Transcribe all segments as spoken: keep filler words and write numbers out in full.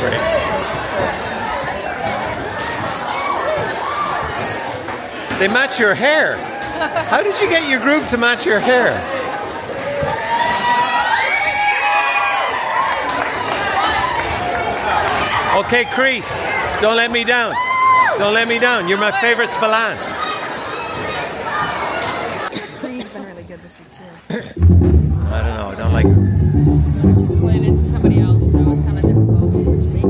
great. They match your hair. How did you get your group to match your hair? Okay, Crete, don't let me down. Don't let me down. You're my favorite Spillane. Crete's been really good this week too. I don't know. I don't like her. She's playing into somebody else, so it's kind of difficult to make.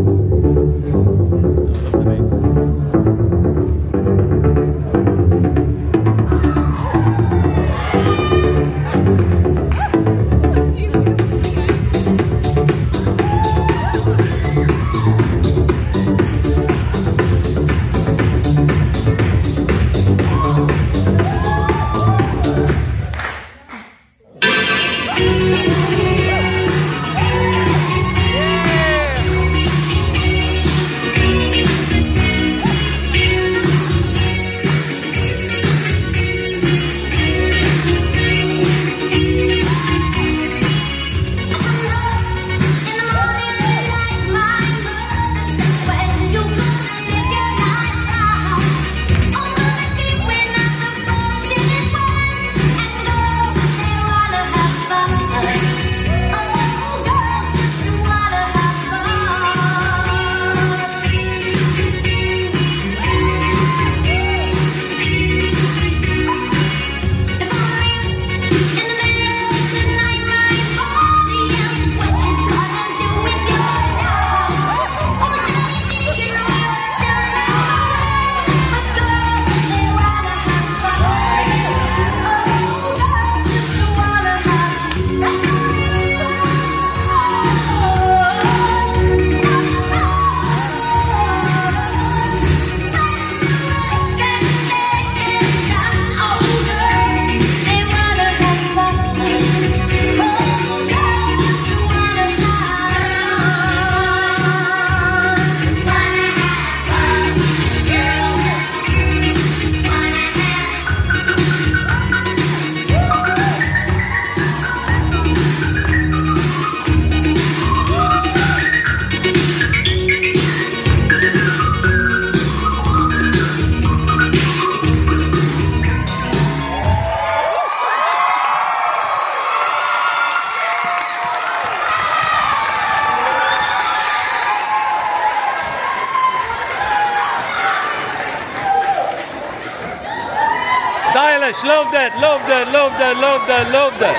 Stylish, love that, love that, love that, love that, love that.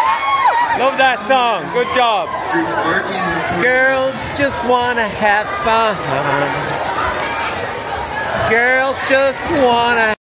Love that song, good job. Girls just wanna have fun. Girls just wanna